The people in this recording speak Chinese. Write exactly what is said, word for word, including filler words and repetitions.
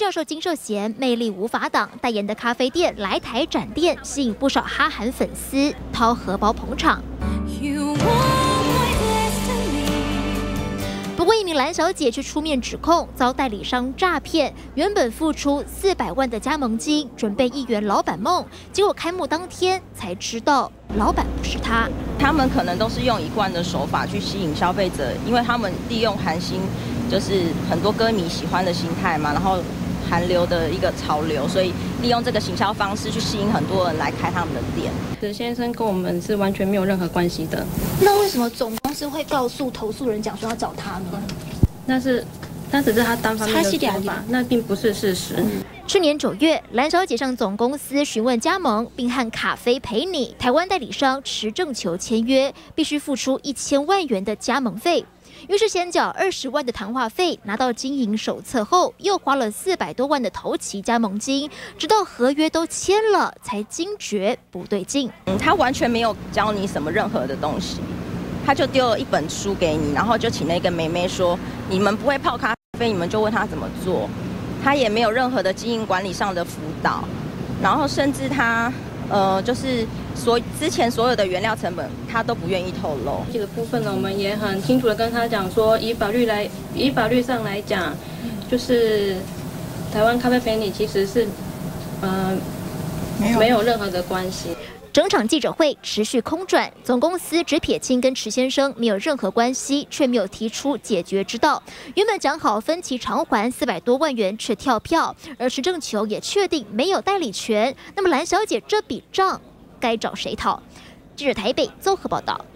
教授金秀贤魅力无法挡，代言的咖啡店来台展店，吸引不少哈韩粉丝掏荷包捧场。不过，一名蓝小姐却出面指控遭代理商诈骗，原本付出四百万的加盟金，准备一圆老板梦，结果开幕当天才知道老板不是她。 他们可能都是用一贯的手法去吸引消费者，因为他们利用韩星就是很多歌迷喜欢的心态嘛，然后韩流的一个潮流，所以利用这个行销方式去吸引很多人来开他们的店。 史先生跟我们是完全没有任何关系的。 那为什么总公司会告诉投诉人讲说要找他呢？ 那是，那只是他单方面的说法，那并不是事实。嗯去年九月，蓝小姐向总公司询问加盟，并和卡菲陪你台湾代理商池正球签约，必须付出一千万元的加盟费。于是先缴二十万的谈话费，拿到经营手册后，又花了四百多万的头期加盟金，直到合约都签了，才惊觉不对劲。 嗯，他完全没有教你什么任何的东西，他就丢了一本书给你，然后就请那个妹妹说：“你们不会泡咖啡，你们就问他怎么做。”他也没有任何的经营管理上的辅导，然后甚至他呃就是所之前所有的原料成本他都不愿意透露。 这个部分呢，我们也很清楚的跟他讲说，以法律来以法律上来讲，就是台湾咖啡陪你其实是呃没有任何的关系。 整场记者会持续空转，总公司只撇清跟池先生没有任何关系，却没有提出解决之道。原本讲好分期偿还四百多万元，却跳票，而池正球也确定没有代理权。那么蓝小姐这笔账该找谁讨？记者台北综合报道。